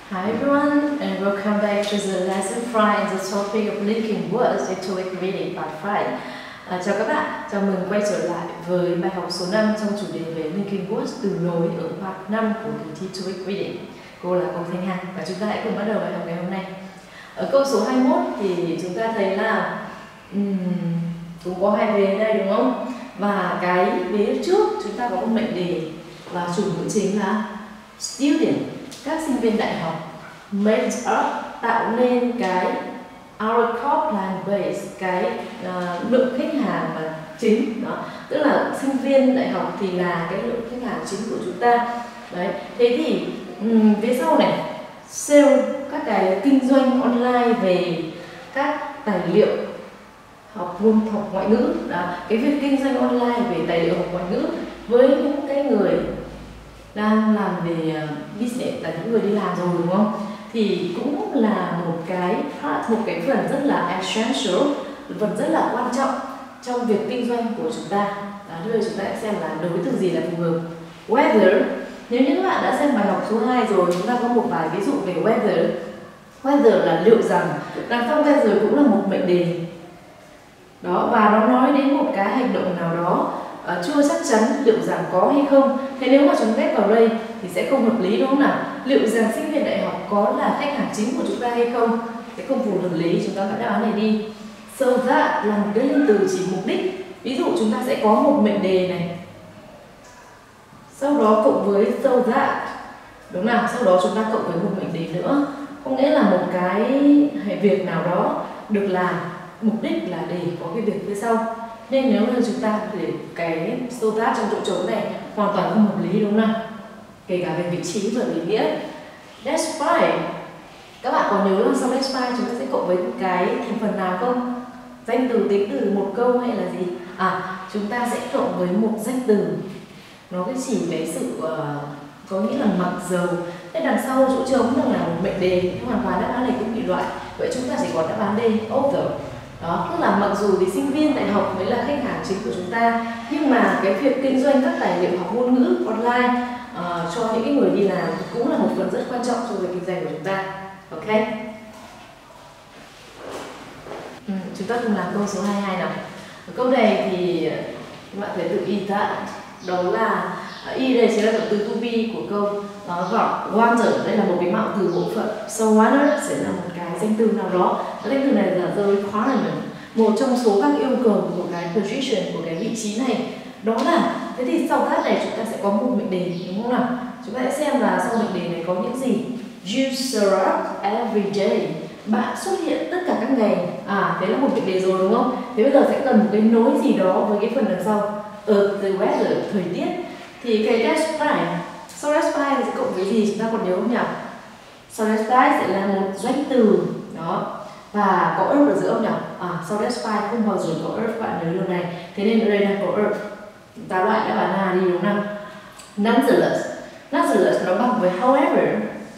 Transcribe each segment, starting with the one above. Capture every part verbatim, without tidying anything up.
Hi everyone, and welcome back to the lesson five in the topic of linking words in TOEIC reading part five. À, chào các bạn, chào mừng quay trở lại với bài học số năm trong chủ đề về linking words từ nối ở part năm của kỳ thi TOEIC reading. Cô là cô Thanh Hằng và chúng ta hãy cùng bắt đầu bài học ngày hôm nay. Ở câu số hai mươi mốt thì chúng ta thấy là um, cũng có hai vế đây đúng không? Và cái vế trước chúng ta có một mệnh đề và chủ ngữ chính là student, các sinh viên đại học. Made up, tạo nên cái our core client base, cái uh, lượng khách hàng mà chính đó, tức là sinh viên đại học thì là cái lượng khách hàng chính của chúng ta. Đấy, thế thì um, phía sau này sale, các cái kinh doanh online về các tài liệu học ngôn học ngoại ngữ đó, cái việc kinh doanh online về tài liệu học ngoại ngữ với những cái người đang làm về business, là những người đi làm rồi đúng không, thì cũng là một cái part, một cái phần rất là essential, phần rất là quan trọng trong việc kinh doanh của chúng ta. Đó, bây giờ chúng ta sẽ xem là đối từ gì là phù hợp. Whether, nếu như các bạn đã xem bài học số hai rồi, chúng ta có một vài ví dụ về whether. Whether là liệu rằng, đằng sau whether cũng là một mệnh đề đó, và nó nói đến một cái hành động nào đó uh, chưa chắc chắn liệu rằng có hay không. Thế nếu mà chúng ghép vào đây thì sẽ không hợp lý đúng không nào? Liệu rằng sinh viên đại học có là khách hàng chính của chúng ta hay không sẽ không phù hợp lý, chúng ta phải đáp án này đi. So that là một cái liên từ chỉ mục đích. Ví dụ chúng ta sẽ có một mệnh đề này, sau đó cộng với so that, đúng nào? Sau đó chúng ta cộng với một mệnh đề nữa, có nghĩa là một cái việc nào đó được làm, mục đích là để có cái việc phía sau. Nên nếu như chúng ta để cái so that trong chỗ trống này hoàn toàn không hợp lý đúng không nào? Kể cả về vị trí và ý nghĩa. Despite, các bạn có nhớ là sau despite chúng ta sẽ cộng với cái thành phần nào không? Danh từ, tính từ, một câu hay là gì? À, chúng ta sẽ cộng với một danh từ. Nó cái chỉ cái sự uh, có nghĩa là mặc dầu. Thế đằng sau chỗ trống là một mệnh đề, hoàn toàn đáp án này cũng bị loại. Vậy chúng ta chỉ còn đáp án D, although. Đó, tức là mặc dù thì sinh viên đại học mới là khách hàng chính của chúng ta, nhưng mà cái việc kinh doanh các tài liệu học ngôn ngữ online uh, cho những cái người đi làm cũng là một phần rất quan trọng trong việc kinh doanh của chúng ta. Ok? Ừ, chúng ta cùng làm câu số hai mươi hai nào. Ở câu này thì các bạn thấy từ y that, đó là y đây chính là động từ to be của câu. Nó gọi wonder, đây là một cái mạo từ bộ phận. So wonder sẽ là một cái danh từ nào đó. Cái danh từ này là the requirement, một trong số các yêu cầu của cái position, của cái vị trí này. Đó là, thế thì sau that này chúng ta sẽ có một mệnh đề đúng không nào? Chúng ta sẽ xem là sau mệnh đề này có những gì. You show up every day, bạn xuất hiện tất cả các ngày. À, thế là một mệnh đề rồi đúng không? Thế bây giờ sẽ cần một cái nối gì đó với cái phần đằng sau. Ở the weather, thời tiết. Thì cái despite, so despite thì sẽ cộng với gì chúng ta còn nhớ không nhỉ? So despite sẽ là một danh từ đó, và có earth ở giữa không nhỉ? À, so despite không bao giờ có earth, bạn nhớ điều này. Thế nên ở đây đang có earth, chúng ta loại đáp án A đi đúng không? Nonetheless, nonetheless nó bằng với however.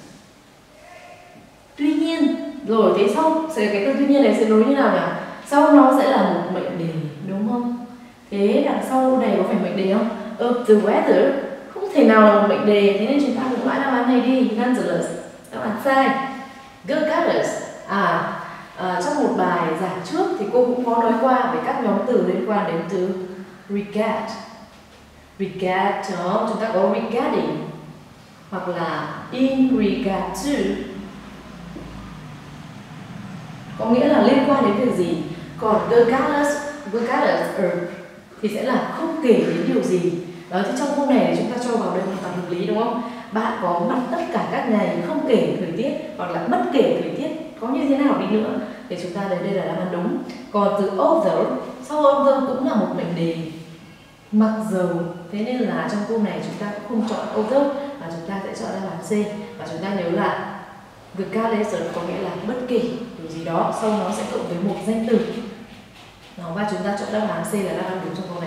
Tuy nhiên, rồi thế sau sẽ cái từ tuy nhiên này sẽ nối như nào nhỉ? Sau nó sẽ là một mệnh đề đúng không? Thế đằng sau này có phải mệnh đề không? Of the weather không thể nào là một mệnh đề, thế nên chúng ta cũng loại đáp án này đi. Nonetheless, đáp án sai. Regardless, à, à trong một bài giảng trước thì cô cũng có nói qua về các nhóm từ liên quan đến từ regard. Regard đó, chúng ta có regarding hoặc là in regard to, có nghĩa là liên quan đến việc gì. Còn regardless, regardless thì sẽ là không kể đến điều gì. Đó, thì trong câu này chúng ta cho vào đây hoàn toàn hợp lý đúng không? Bạn có mặt tất cả các ngày, không kể thời tiết, hoặc là bất kể thời tiết có như thế nào đi nữa, thì chúng ta lấy đây là đáp án đúng. Còn từ although, sau although cũng là một mệnh đề, mặc dầu, thế nên là trong câu này chúng ta cũng không chọn although mà chúng ta sẽ chọn đáp án C. Và chúng ta nhớ là regardless có nghĩa là bất kể điều gì đó, sau nó sẽ cộng với một danh từ. Đó, và chúng ta chọn đáp án C là đáp án đúng trong câu này.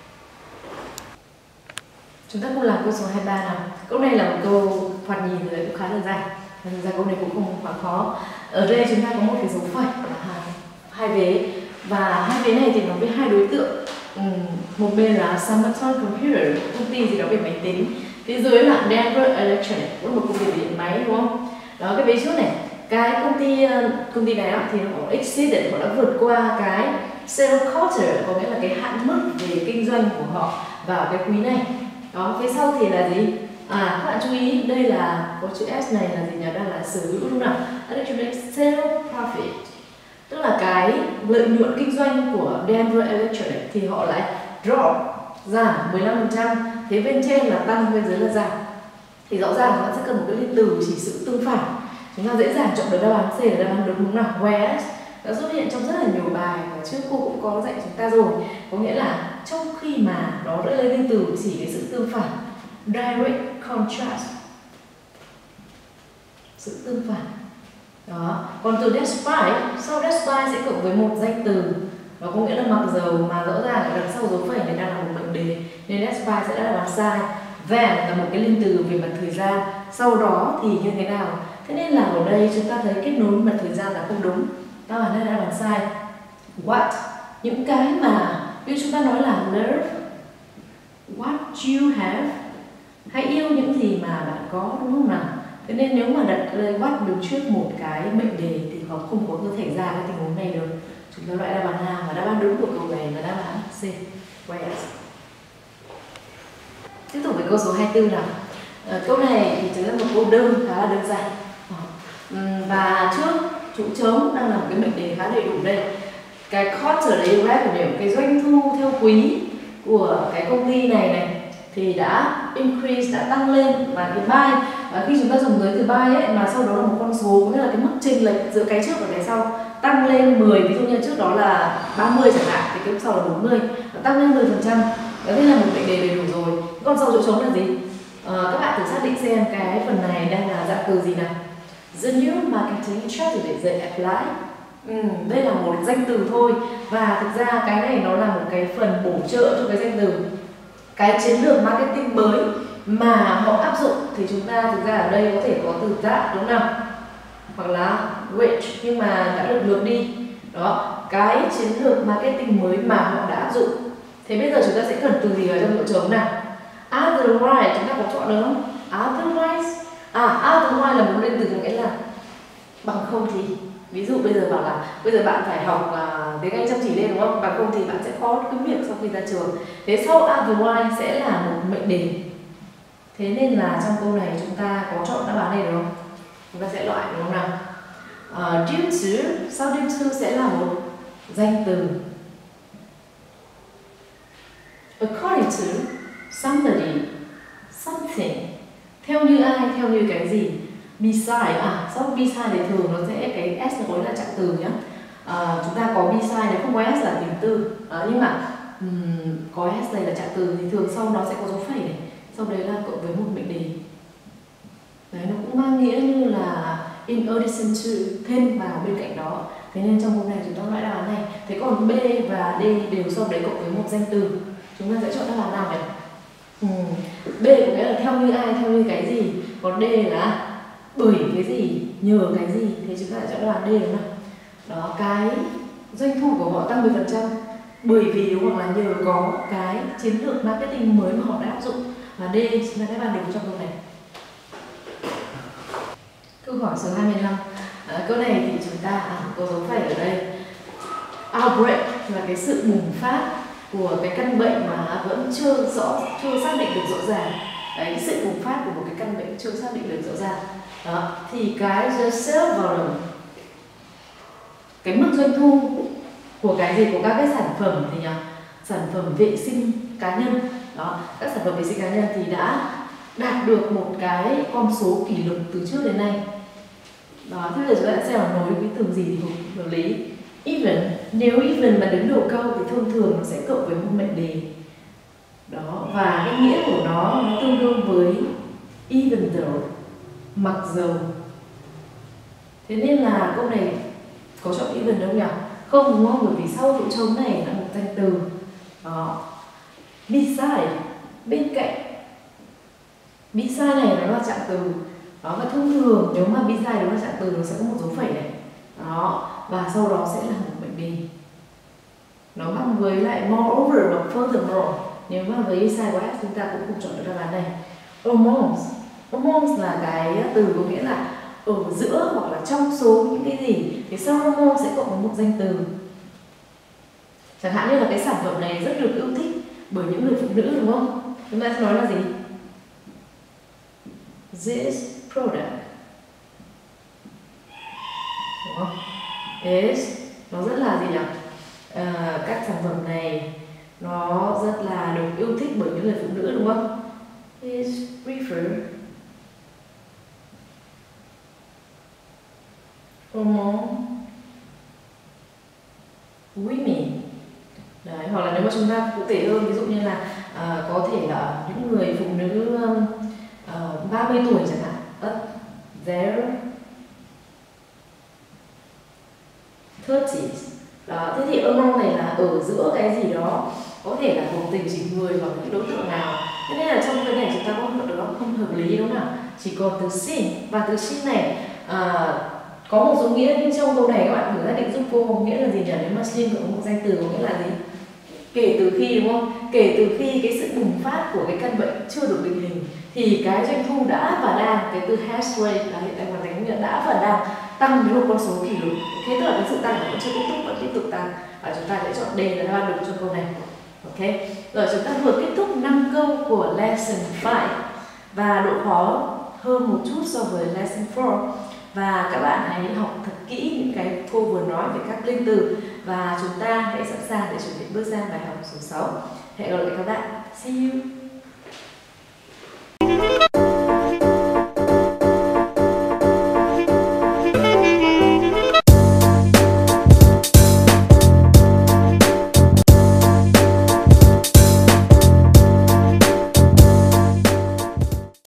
Chúng ta cùng làm câu số hai mươi ba nào. Câu này là một câu thoạt nhìn rồi cũng khá đơn giản. Thực ra câu này cũng không quá khó. Ở đây chúng ta có một cái dấu phẩy là hai, hai vế, và hai vế này thì nó với hai đối tượng. Ừ, một bên là Samsung Computer, công ty gì đó về máy tính. Phía dưới là Denver Electronic, cũng là một công ty điện máy đúng không? Đó, cái ví dụ này, cái công ty công ty này đó, thì nó exceeded, họ đã vượt qua cái sales quota, có nghĩa là cái hạn mức về kinh doanh của họ vào cái quý này. Đó, phía sau thì là gì? À, các bạn chú ý đây là có chữ S này là gì nhỉ? Đang là sở hữu đúng không nào? Ở đây chúng ta sales profit, tức là cái lợi nhuận kinh doanh của Denver Electric thì họ lại drop, giảm mười lăm phần trăm. Thế bên trên là tăng, bên dưới là giảm. Thì rõ ràng chúng ta sẽ cần một cái liên từ chỉ sự tương phản. Chúng ta dễ dàng chọn được đáp án C là đáp án đúng đúng nào? Whereas đã xuất hiện trong rất là nhiều bài và trước cô cũng có dạy chúng ta rồi, có nghĩa là trong khi mà nó đã lấy liên từ chỉ cái sự tương phản, direct contrast, sự tương phản. Đó, còn từ despite, sau despite sẽ cộng với một danh từ, nó có nghĩa là mặc dầu, mà rõ ràng ở đằng sau dấu phẩy này đang là một mệnh đề nên despite sẽ là đáp án sai. Then là một cái liên từ về mặt thời gian, sau đó thì như thế nào. Thế nên là ở đây chúng ta thấy kết nối mặt thời gian là không đúng, đáp án này là đáp án sai. What, những cái mà như chúng ta nói là love what you have, hãy yêu những gì mà bạn có, đúng không nào? Thế nên nếu mà đặt lời what đứng trước một cái mệnh đề thì họ không có thể xảy ra cái tình huống này được. Chúng ta loại đáp án A, và đáp án đúng của câu này là đáp án C. Whereas. Tiếp tục với câu số hai mươi tư nào. À, câu này thì chính là một câu đơn khá là đơn giản. Và trước chỗ trống đang là một cái mệnh đề khá đầy đủ đây. Cái quarterly revenue, cái doanh thu theo quý của cái công ty này này thì đã increase, đã tăng lên, và cái by, và khi chúng ta dùng tới từ by ấy mà sau đó là một con số, có nghĩa là cái mức chênh lệch giữa cái trước và cái sau tăng lên mười, ví dụ như trước đó là ba mươi chẳng hạn thì cái sau là bốn mươi, tăng lên mười phần trăm. Đó là một mệnh đề đầy đủ rồi. Còn sau chỗ trống là gì? À, các bạn thử xác định xem cái phần này đang là dạng từ gì nào. The new marketing strategy they apply. Ừ, đây là một danh từ thôi, và thực ra cái này nó là một cái phần bổ trợ cho cái danh từ. Cái chiến lược marketing mới mà họ áp dụng thì chúng ta thực ra ở đây có thể có từ that, đúng không? Hoặc là which, nhưng mà đã được ngược đi. Đó, cái chiến lược marketing mới mà họ đã áp dụng. Thế bây giờ chúng ta sẽ cần từ gì ở trong chỗ trống nào? Otherwise, chúng ta có chọn được không? Otherwise. À, otherwise là một liên từ có nghĩa là bằng không thì. Ví dụ bây giờ bảo là bây giờ bạn phải học uh, tiếng Anh chăm chỉ lên, đúng không? Bằng không thì bạn sẽ có cái việc sau khi ra trường. Thế sau otherwise sẽ là một mệnh đề. Thế nên là trong câu này chúng ta có chọn đáp án này được không? Chúng ta sẽ loại đúng không nào? Uh, due to, sau due to sẽ là một danh từ. According to, somebody, something. Theo như ai, theo như cái gì? Beside, à, sau beside thì thường nó sẽ, cái S nó có là trạng từ nhá. À, chúng ta có beside, nếu không có S là tính từ. À, nhưng mà um, có S này là trạng từ thì thường sau nó sẽ có dấu phẩy này. Sau đấy là cộng với một mệnh đề. Đấy, nó cũng mang nghĩa như là in addition to, thêm vào bên cạnh đó. Thế nên trong câu này chúng ta loại đáp án này. Thế còn B và D đều sau đấy cộng với một danh từ. Chúng ta sẽ chọn đáp án nào này? Ừ. B có nghĩa là theo như ai, theo như cái gì. Còn D là bởi cái gì, nhờ cái gì. Thế chúng ta sẽ chọn đáp án D đúng không? Đó, cái doanh thu của họ tăng mười phần trăm bởi vì đúng không, là nhờ có cái chiến lược marketing mới mà họ đã áp dụng. Và D chính là đáp án đúng trong câu này. Câu hỏi số hai mươi lăm. À, câu này thì chúng ta à, có dấu phẩy ở đây. Outbreak là cái sự bùng phát của cái căn bệnh mà vẫn chưa rõ, chưa xác định được rõ ràng. Đấy, sự bùng phát của một cái căn bệnh chưa xác định được rõ ràng. Đó, thì cái the sales volume, cái mức doanh thu của cái gì, của các cái sản phẩm thì nhỉ? Sản phẩm vệ sinh cá nhân. Đó, các sản phẩm vệ sinh cá nhân thì đã đạt được một cái con số kỷ lục từ trước đến nay. Đó, thế bây giờ chúng ta sẽ nối cái từ gì thì hợp lý. Even, nếu even mà đứng đầu câu thì thông thường nó sẽ cộng với một mệnh đề. Đó, và cái nghĩa của nó nó tương đương với even though, mặc dầu. Thế nên là câu này có chọn even đâu nhỉ? Không, đúng không? Bởi vì sau chỗ trống này là một danh từ. Đó, beside, bên cạnh. Beside này nó là trạng từ. Đó, và thông thường nếu mà beside đúng là trạng từ nó sẽ có một dấu phẩy này. Đó, và sau đó sẽ là một mệnh đề. Nó bằng với lại moreover hoặc furthermore. Nếu mà với beside của S chúng ta cũng cùng chọn được đáp án này. Almost. Almost là cái từ có nghĩa là ở giữa hoặc là trong số những cái gì thì sau among sẽ cộng với một danh từ. Chẳng hạn như là cái sản phẩm này rất được yêu thích bởi những người phụ nữ, đúng không? Chúng ta sẽ nói là gì? This product, đúng không? Is, nó rất là gì nhỉ? À, các sản phẩm này nó rất là được yêu thích bởi những người phụ nữ, đúng không? Is preferred among women. Đấy, hoặc là nếu mà chúng ta cụ thể hơn, ví dụ như là à, có thể là những người phụ nữ um, uh, ba mươi tuổi chẳng hạn, but they're thirties. Đó, thế thì among này là ở giữa cái gì đó, có thể là thuộc tình chỉ người hoặc những đối tượng nào. Thế nên là trong cái này chúng ta có một đó không hợp lý, đúng không nào? Chỉ còn từ sin, và từ sin này à, có một số nghĩa, nhưng trong câu này các bạn thử xác định giúp cô có nghĩa là gì nhỉ? Nếu mà sin cộng một danh từ có nghĩa là gì? Kể từ khi, đúng không? Kể từ khi cái sự bùng phát của cái căn bệnh chưa được định hình thì cái doanh thu đã và đang, cái từ has rate là hiện tại hoàn thành nghĩa đã và đang tăng đến một con số kỷ lục. Thế tức là cái sự tăng vẫn chưa kết thúc, vẫn tiếp tục tăng, và chúng ta sẽ chọn D là đáp án đúng cho câu này. Ok, rồi chúng ta vừa kết thúc năm câu của lesson năm và độ khó hơn một chút so với lesson bốn. Và các bạn hãy học thật kỹ những cái cô vừa nói về các linh từ, và chúng ta hãy sẵn sàng để chuẩn bị bước sang bài học số sáu. Hẹn gặp lại các bạn. See you.